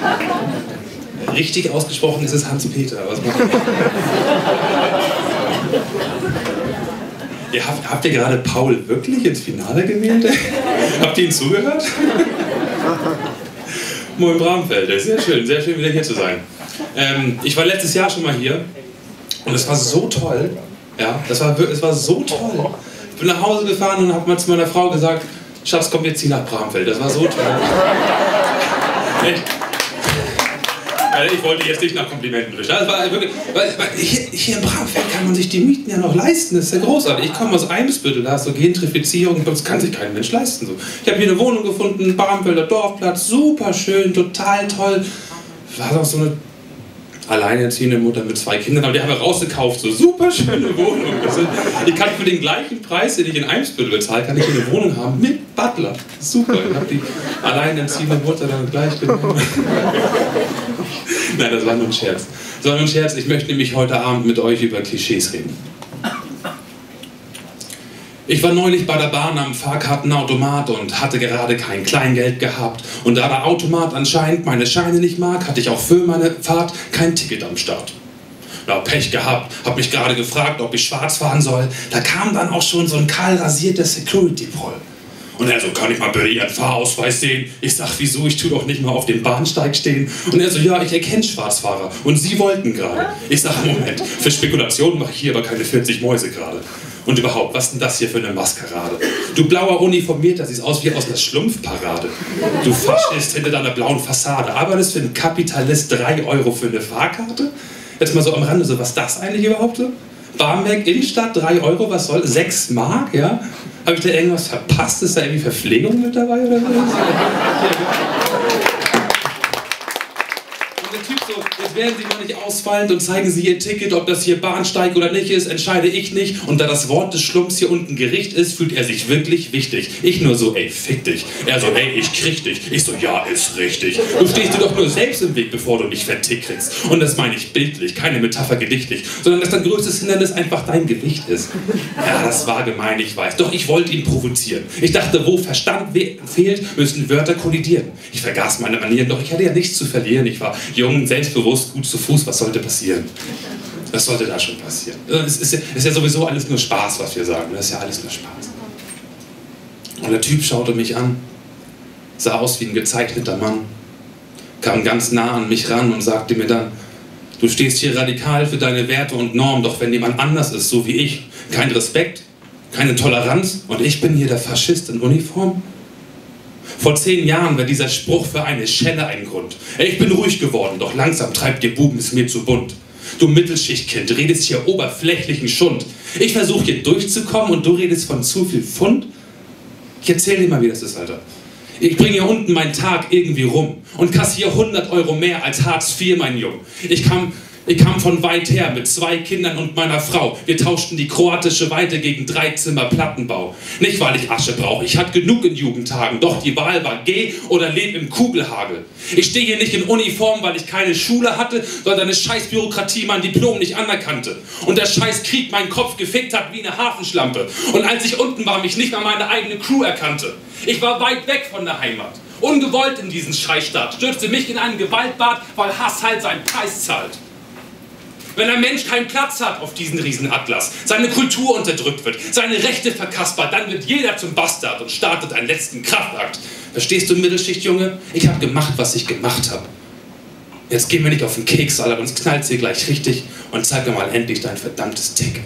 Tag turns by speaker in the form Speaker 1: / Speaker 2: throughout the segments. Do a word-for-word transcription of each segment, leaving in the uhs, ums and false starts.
Speaker 1: Richtig ausgesprochen ist es Hans-Peter. Was macht ihr? Ihr habt, habt ihr gerade Paul wirklich ins Finale gewählt? Habt ihr ihm zugehört? Moin Bramfeld, sehr schön, sehr schön wieder hier zu sein. Ähm, ich war letztes Jahr schon mal hier und es war so toll. Ja, das war, es war so toll. Ich bin nach Hause gefahren und habe mal zu meiner Frau gesagt, Schatz, komm, wir ziehen nach Bramfeld. Das war so toll. Echt? Ich wollte jetzt nicht nach Komplimenten richten. Das war wirklich, weil, weil hier, hier in Bramfeld kann man sich die Mieten ja noch leisten. Das ist ja großartig. Ich komme aus Eimsbüttel, da ist so Gentrifizierung, das kann sich kein Mensch leisten. So. Ich habe hier eine Wohnung gefunden, Bramfelder Dorfplatz, super schön, total toll. War doch so eine alleinerziehende Mutter mit zwei Kindern, aber die haben wir rausgekauft, so super schöne Wohnung. Also, ich kann für den gleichen Preis, den ich in Eimsbüttel bezahle, kann ich hier eine Wohnung haben mit Butler. Super, ich habe die alleinerziehende Mutter dann gleich genommen. Nein, das war nur ein Scherz. Das war nur ein Scherz. Ich möchte nämlich heute Abend mit euch über Klischees reden. Ich war neulich bei der Bahn am Fahrkartenautomat und hatte gerade kein Kleingeld gehabt. Und da der Automat anscheinend meine Scheine nicht mag, hatte ich auch für meine Fahrt kein Ticket am Start. Ja, Pech gehabt, hab mich gerade gefragt, ob ich schwarz fahren soll. Da kam dann auch schon so ein kahl rasierter Security-Proll. Und er so, kann ich mal bitte Ihren Fahrausweis sehen? Ich sag, wieso? Ich tu doch nicht mal auf dem Bahnsteig stehen. Und er so, ja, ich erkenne Schwarzfahrer. Und Sie wollten gerade. Ich sag, Moment, für Spekulationen mache ich hier aber keine vierzig Mäuse gerade. Und überhaupt, was ist denn das hier für eine Maskerade? Du blauer Uniformierter, siehst aus wie aus einer Schlumpfparade. Du Faschist hinter deiner blauen Fassade. Arbeitest für einen Kapitalist drei Euro für eine Fahrkarte? Jetzt mal so am Rande, so was das eigentlich überhaupt so? Barmbek, Innenstadt, drei Euro, was soll? sechs Mark, ja? Habe ich da irgendwas verpasst? Ist da irgendwie Verpflegung mit dabei oder so? Und der Typ so, jetzt werden Sie mal nicht ausfallend und zeigen Sie Ihr Ticket, ob das hier Bahnsteig oder nicht ist, entscheide ich nicht. Und da das Wort des Schlumps hier unten Gericht ist, fühlt er sich wirklich wichtig. Ich nur so, ey, fick dich. Er so, ey, ich krieg dich. Ich so, ja, ist richtig. Du stehst dir doch nur selbst im Weg, bevor du mich vertickt kriegst. Und das meine ich bildlich, keine Metapher gedichtlich, sondern dass dein größtes Hindernis einfach dein Gewicht ist. Ja, das war gemein, ich weiß. Doch ich wollte ihn provozieren. Ich dachte, wo Verstand fehlt, müssen Wörter kollidieren. Ich vergaß meine Manieren, doch ich hatte ja nichts zu verlieren. Ich war jung, selbstbewusst, gut zu Fuß. Was sollte passieren? Was sollte da schon passieren? Es ist ja, es ist ja sowieso alles nur Spaß, was wir sagen. Das ist ja alles nur Spaß. Und der Typ schaute mich an, sah aus wie ein gezeichneter Mann, kam ganz nah an mich ran und sagte mir dann, du stehst hier radikal für deine Werte und Normen, doch wenn jemand anders ist, so wie ich, kein Respekt, keine Toleranz und ich bin hier der Faschist in Uniform? Vor zehn Jahren war dieser Spruch für eine Schelle ein Grund. Ich bin ruhig geworden, doch langsam treibt ihr Buben es mir zu bunt. Du Mittelschichtkind, redest hier oberflächlichen Schund. Ich versuche hier durchzukommen und du redest von zu viel Pfund? Ich erzähl dir mal, wie das ist, Alter. Ich bringe hier unten meinen Tag irgendwie rum und kassiere hundert Euro mehr als Hartz vier, mein Jung. Ich kam... Ich kam von weit her mit zwei Kindern und meiner Frau. Wir tauschten die kroatische Weide gegen Dreizimmer Plattenbau. Nicht, weil ich Asche brauche, ich hatte genug in Jugendtagen. Doch die Wahl war geh oder leb im Kugelhagel. Ich stehe hier nicht in Uniform, weil ich keine Schule hatte, sondern eine scheiß Bürokratie mein Diplom nicht anerkannte. Und der scheiß Krieg meinen Kopf gefickt hat wie eine Hafenschlampe. Und als ich unten war, mich nicht mal meine eigene Crew erkannte. Ich war weit weg von der Heimat. Ungewollt in diesen Scheißstaat. Stürzte mich in einen Gewaltbad, weil Hass halt seinen Preis zahlt. Wenn ein Mensch keinen Platz hat auf diesen Riesenatlas, seine Kultur unterdrückt wird, seine Rechte verkaspert, dann wird jeder zum Bastard und startet einen letzten Kraftakt. Verstehst du, Mittelschicht, Junge? Ich habe gemacht, was ich gemacht habe. Jetzt geh mir nicht auf den Keks, Alter, uns knallt's hier gleich richtig und zeig mir mal endlich dein verdammtes Ticket.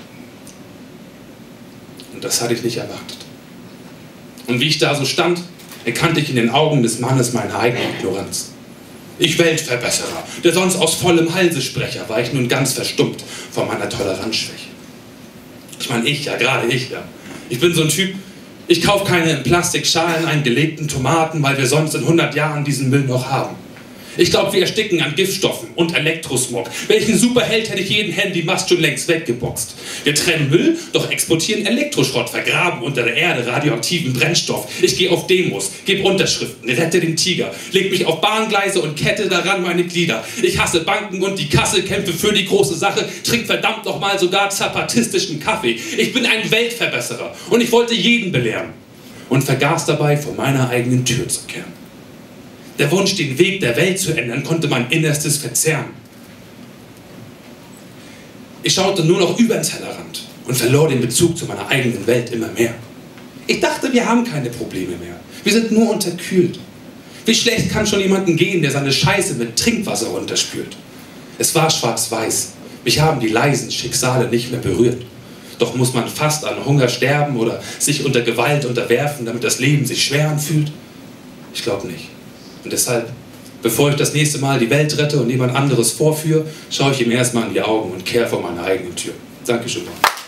Speaker 1: Und das hatte ich nicht erwartet. Und wie ich da so stand, erkannte ich in den Augen des Mannes meine eigene Ignoranz. Ich Weltverbesserer, der sonst aus vollem Halse Sprecher, war ich nun ganz verstummt von meiner Toleranzschwäche. Ich meine, ich, ja, gerade ich, ja. Ich bin so ein Typ, ich kaufe keine in Plastikschalen eingelegten Tomaten, weil wir sonst in hundert Jahren diesen Müll noch haben. Ich glaube, wir ersticken an Giftstoffen und Elektrosmog. Welchen Superheld hätte ich jeden Handymast schon längst weggeboxt? Wir trennen Müll, doch exportieren Elektroschrott, vergraben unter der Erde radioaktiven Brennstoff. Ich gehe auf Demos, gebe Unterschriften, rette den Tiger, leg mich auf Bahngleise und kette daran meine Glieder. Ich hasse Banken und die Kasse, kämpfe für die große Sache, trink verdammt nochmal sogar zapatistischen Kaffee. Ich bin ein Weltverbesserer und ich wollte jeden belehren und vergaß dabei, vor meiner eigenen Tür zu kehren. Der Wunsch, den Weg der Welt zu ändern, konnte mein Innerstes verzerren. Ich schaute nur noch über den Tellerrand und verlor den Bezug zu meiner eigenen Welt immer mehr. Ich dachte, wir haben keine Probleme mehr. Wir sind nur unterkühlt. Wie schlecht kann schon jemanden gehen, der seine Scheiße mit Trinkwasser runterspült? Es war schwarz-weiß. Mich haben die leisen Schicksale nicht mehr berührt. Doch muss man fast an Hunger sterben oder sich unter Gewalt unterwerfen, damit das Leben sich schwer anfühlt? Ich glaube nicht. Und deshalb, bevor ich das nächste Mal die Welt rette und jemand anderes vorführe, schaue ich ihm erstmal in die Augen und kehre vor meine eigene Tür. Dankeschön.